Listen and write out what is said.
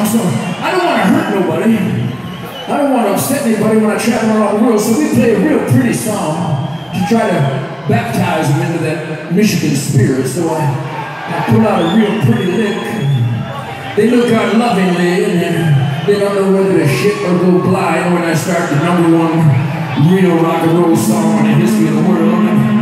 so I don't want to hurt nobody. I don't want to upset anybody when I travel around the world, so we play a real pretty song to try to baptize them into that Michigan spirit. So I pull out a real pretty lick. They look out lovingly, and they don't know whether to shit or go blind when I start the #1 real rock and roll song in the history of the world.